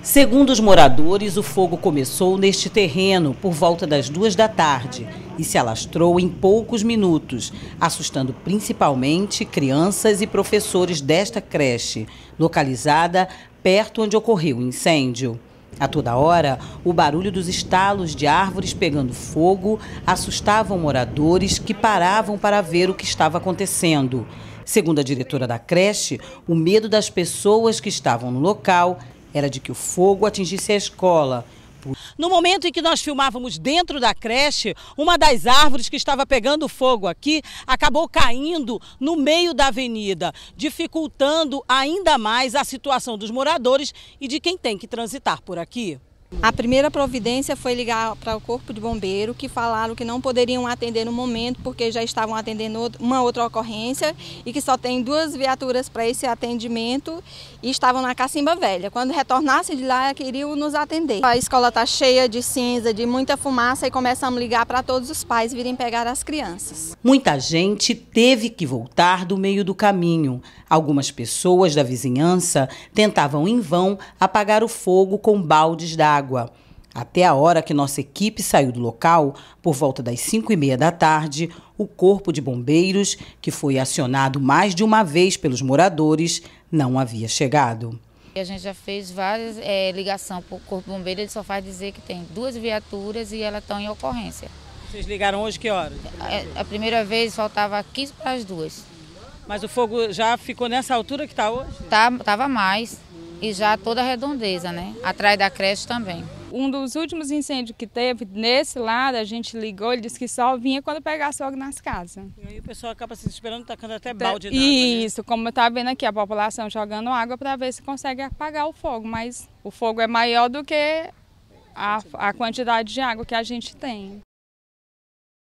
Segundo os moradores, o fogo começou neste terreno por volta das 2 da tarde e se alastrou em poucos minutos, assustando principalmente crianças e professores desta creche, localizada perto onde ocorreu o incêndio. A toda hora, o barulho dos estalos de árvores pegando fogo assustavam moradores que paravam para ver o que estava acontecendo. Segundo a diretora da creche, o medo das pessoas que estavam no local era de que o fogo atingisse a escola. No momento em que nós filmávamos dentro da creche, uma das árvores que estava pegando fogo aqui acabou caindo no meio da avenida, dificultando ainda mais a situação dos moradores e de quem tem que transitar por aqui. A primeira providência foi ligar para o Corpo de Bombeiro, que falaram que não poderiam atender no momento porque já estavam atendendo uma outra ocorrência e que só tem 2 viaturas para esse atendimento e estavam na Cacimba Velha. Quando retornassem de lá, queriam nos atender. A escola está cheia de cinza, de muita fumaça e começamos a ligar para todos os pais virem pegar as crianças. Muita gente teve que voltar do meio do caminho. Algumas pessoas da vizinhança tentavam em vão apagar o fogo com baldes d'água. Até a hora que nossa equipe saiu do local, por volta das 5h30 da tarde, o Corpo de Bombeiros, que foi acionado mais de uma vez pelos moradores, não havia chegado. A gente já fez várias ligações para o Corpo de Bombeiros, ele só faz dizer que tem 2 viaturas e elas estão em ocorrência. Vocês ligaram hoje que horas? A primeira vez faltava 15 para as 2. Mas o fogo já ficou nessa altura que está hoje? Tava mais e já toda a redondeza, né? Atrás da creche também. Um dos últimos incêndios que teve nesse lado, a gente ligou, ele disse que só vinha quando pegasse fogo nas casas. E aí o pessoal acaba se esperando, tacando até balde d'água. Isso, né? Como está vendo aqui, a população jogando água para ver se consegue apagar o fogo, mas o fogo é maior do que a quantidade de água que a gente tem.